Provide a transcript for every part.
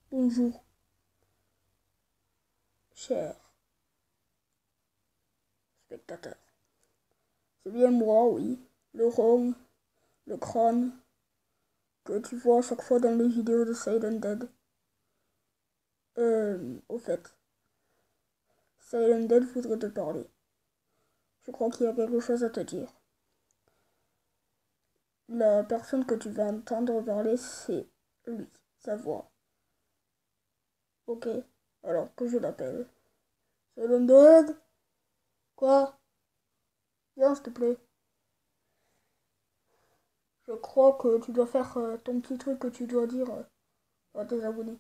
Bonjour, chers spectateurs. C'est bien moi, oui, le rond, le crâne, que tu vois à chaque fois dans les vidéos de Silent Dead. Au fait, Silent Dead voudrait te parler. Je crois qu'il y a quelque chose à te dire. La personne que tu vas entendre parler, c'est lui, sa voix. Ok, alors que je l'appelle. Silent Dead? Quoi? Viens, s'il te plaît. Je crois que tu dois faire ton petit truc que tu dois dire à tes abonnés.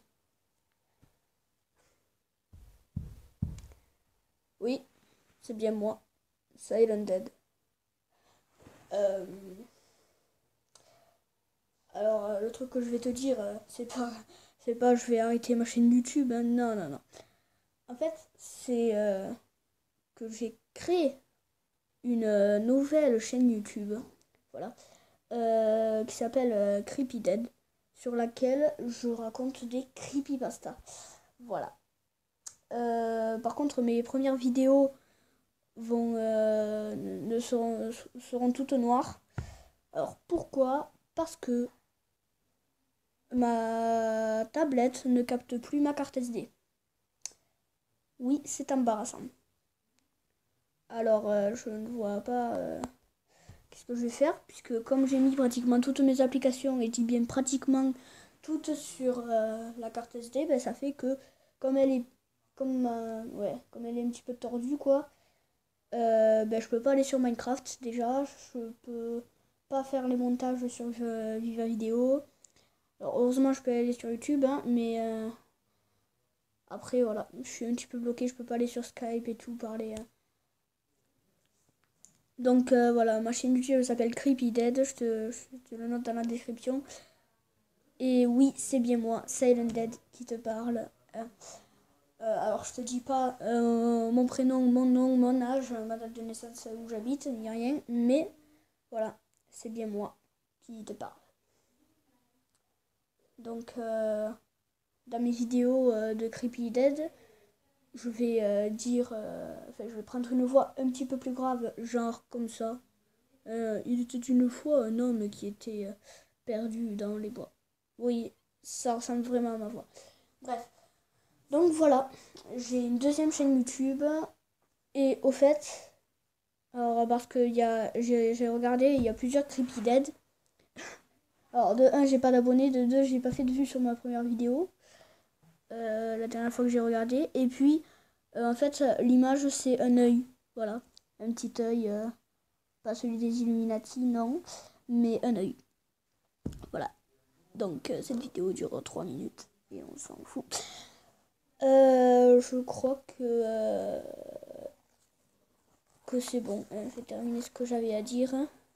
Oui, c'est bien moi, Silent Dead. Euh, le truc que je vais te dire, c'est pas, je vais arrêter ma chaîne YouTube. Hein. Non, non, non. En fait, c'est que j'ai créé une nouvelle chaîne YouTube, voilà, qui s'appelle Creepy Dead, sur laquelle je raconte des creepypastas. Voilà. Par contre, mes premières vidéos seront toutes noires. Alors pourquoi? Parce que ma tablette ne capte plus ma carte SD. Oui, c'est embarrassant. Alors je ne vois pas qu'est-ce que je vais faire, puisque comme j'ai mis pratiquement toutes mes applications, et je dis bien pratiquement toutes sur la carte SD, ben, ça fait que comme elle est comme elle est un petit peu tordue quoi, ben, je peux pas aller sur Minecraft déjà, je peux pas faire les montages sur Viva Vidéo. Alors, heureusement je peux aller sur YouTube, hein, mais après voilà, je suis un petit peu bloquée, je peux pas aller sur Skype et tout parler. Donc voilà, ma chaîne YouTube s'appelle Creepy Dead, je te le note dans la description. Et oui, c'est bien moi, Silent Dead, qui te parle. Alors je te dis pas mon prénom, mon nom, mon âge, ma date de naissance, où j'habite, ni rien, mais voilà, c'est bien moi qui te parle. Donc dans mes vidéos de Creepy Dead, je vais je vais prendre une voix un petit peu plus grave, genre comme ça. Il était une fois un homme qui était perdu dans les bois. Oui, ça ressemble vraiment à ma voix. Bref, donc voilà, j'ai une deuxième chaîne YouTube. Et au fait, alors parce que j'ai regardé, il y a plusieurs Creepy Dead. Alors de un, j'ai pas d'abonnés, de deux, j'ai pas fait de vue sur ma première vidéo. La dernière fois que j'ai regardé. Et puis, en fait, l'image c'est un œil. Voilà, un petit œil. Pas celui des Illuminati, non, mais un œil. Voilà. Donc cette vidéo dure 3 minutes et on s'en fout. Je crois que c'est bon. J'ai terminé ce que j'avais à dire.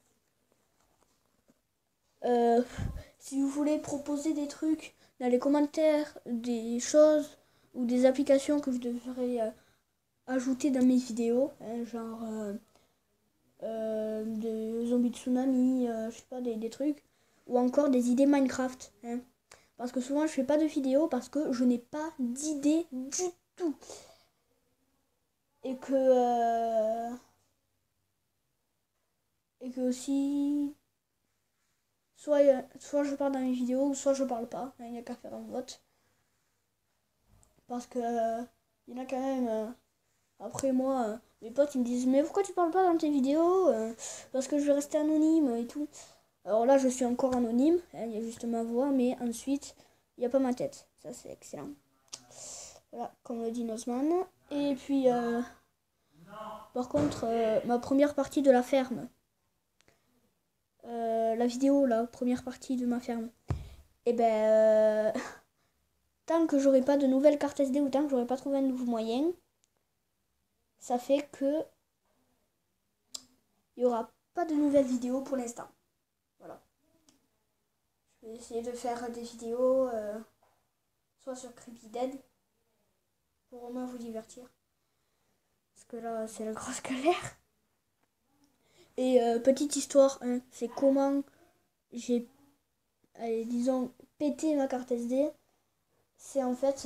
Si vous voulez proposer des trucs dans les commentaires, des choses ou des applications que je devrais ajouter dans mes vidéos, hein, genre de zombies tsunami, je sais pas, des trucs, ou encore des idées Minecraft. Hein. Parce que souvent je fais pas de vidéos parce que je n'ai pas d'idées du tout. Et que aussi, soit je parle dans mes vidéos, soit je parle pas. Il n'y a qu'à faire un vote. Parce que il y en a quand même. Après moi, mes potes ils me disent mais pourquoi tu parles pas dans tes vidéos parce que je vais rester anonyme et tout. Alors là je suis encore anonyme, hein, il y a juste ma voix, mais ensuite il n'y a pas ma tête. Ça c'est excellent. Voilà, comme le dit Nozman. Et puis par contre, ma première partie de la ferme. La vidéo, la première partie de ma ferme. Et ben tant que j'aurai pas de nouvelles cartes SD ou tant que j'aurai pas trouvé un nouveau moyen, ça fait que il y aura pas de nouvelles vidéos pour l'instant. Voilà. Je vais essayer de faire des vidéos soit sur Creepy Dead pour au moins vous divertir. Parce que là, c'est la grosse galère. Et petite histoire, hein, c'est comment j'ai, allez, disons, pété ma carte SD. c'est en fait,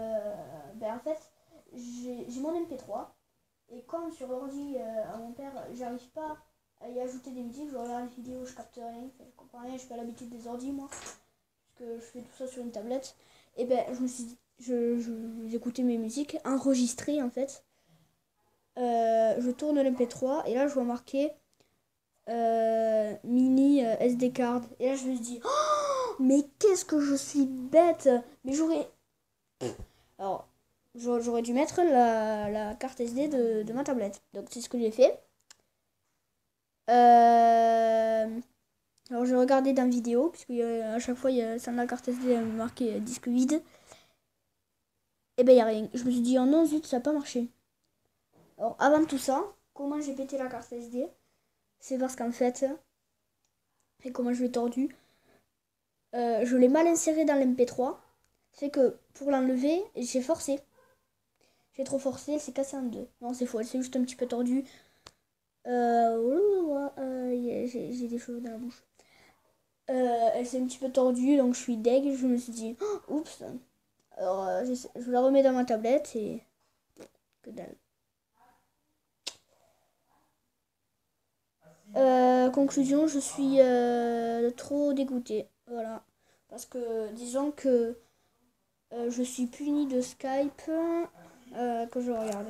j'ai mon MP3 et comme sur l'ordi à mon père, j'arrive pas à y ajouter des musiques, je regarde les vidéos, je capte rien, je comprends rien, je suis pas l'habitude des ordis moi, parce que je fais tout ça sur une tablette. Et ben je me suis dit, j'écoutais mes musiques enregistrées en fait. Je tourne l'MP3 et là je vois marqué mini SD card. Et là je me suis dit, oh, mais qu'est-ce que je suis bête! Mais j'aurais. Alors, j'aurais dû mettre la carte SD de ma tablette. Donc c'est ce que j'ai fait. Alors j'ai regardé dans vidéo, puisque à chaque fois, sur la carte SD marqué disque vide. Et ben il n'y a rien. Je me suis dit, oh non, zut, ça n'a pas marché. Alors avant tout ça, comment j'ai pété la carte SD? C'est parce qu'en fait, et comment je l'ai tordu, je l'ai mal inséré dans l'MP3. Fait que pour l'enlever, j'ai forcé. J'ai trop forcé, elle s'est cassée en deux. Non, c'est faux, elle s'est juste un petit peu tordue. J'ai des cheveux dans la bouche. Elle s'est un petit peu tordue, donc je suis deg. Je me suis dit, oh, oups. Alors, je la remets dans ma tablette et. Que dalle. Conclusion, je suis trop dégoûtée. Voilà. Parce que, disons que je suis punie de Skype que je regarde.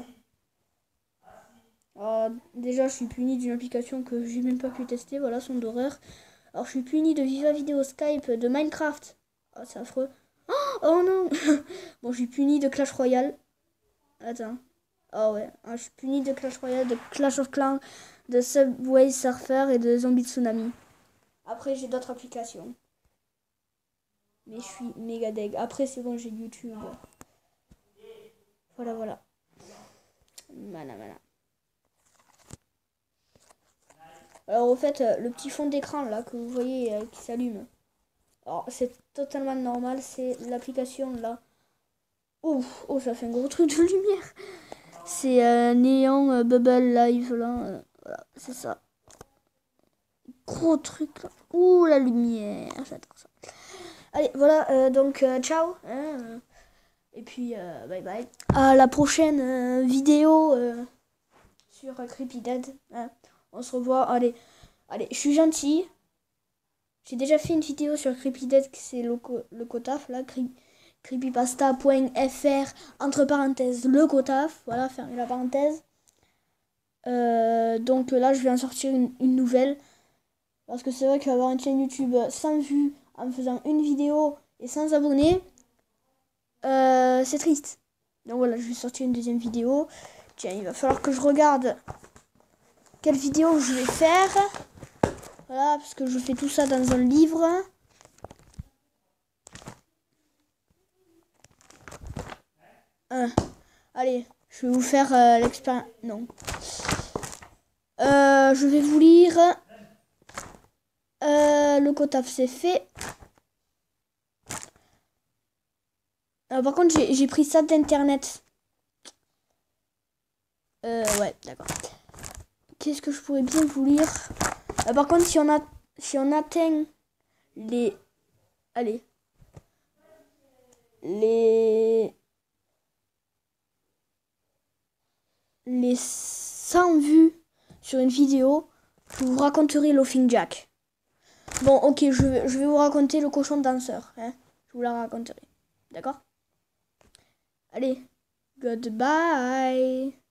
Alors, déjà, je suis punie d'une application que j'ai même pas pu tester. Voilà, son d'horreur. Alors, je suis punie de Viva Video Skype, de Minecraft. Oh, c'est affreux. Oh non. Bon, je suis punie de Clash Royale. Attends. Oh ouais. Ah, je suis punie de Clash Royale, de Clash of Clans, de Subway Surfer et de Zombie Tsunami. Après, j'ai d'autres applications. Mais je suis méga deg. Après, c'est bon, j'ai YouTube. Voilà, voilà. Voilà, voilà. Alors, au fait, le petit fond d'écran là que vous voyez qui s'allume. Alors, c'est totalement normal. C'est l'application là. Oh, oh, ça fait un gros truc de lumière. C'est Néon Bubble Live là. Voilà, c'est ça. Gros truc là. Ouh, la lumière. J'adore ça. Allez, voilà. Donc, ciao. Hein, et puis, bye bye. À la prochaine vidéo sur Creepy Dead. Hein. On se revoit. Allez, je suis gentil. J'ai déjà fait une vidéo sur Creepy Dead, c'est le Cotaf là. Creepypasta.fr entre parenthèses le Cotaf. Voilà, fermez la parenthèse. Donc là, je vais en sortir une nouvelle. Parce que c'est vrai qu'avoir une chaîne YouTube sans vues en faisant une vidéo et sans abonnés, c'est triste. Donc voilà, je vais sortir une deuxième vidéo. Tiens, il va falloir que je regarde quelle vidéo je vais faire. Voilà, parce que je fais tout ça dans un livre. Allez, je vais vous faire l'expérience. Non. Je vais vous lire. Le Cotaf, c'est fait. Par contre, j'ai pris ça d'internet. Ouais, d'accord. Qu'est-ce que je pourrais bien vous lire? Par contre, si on atteint les... Allez. Les 100 vues sur une vidéo, je vous raconterai Laughing Jack. Bon, ok, je vais vous raconter le cochon danseur. Hein, je vous la raconterai. D'accord? Allez, goodbye.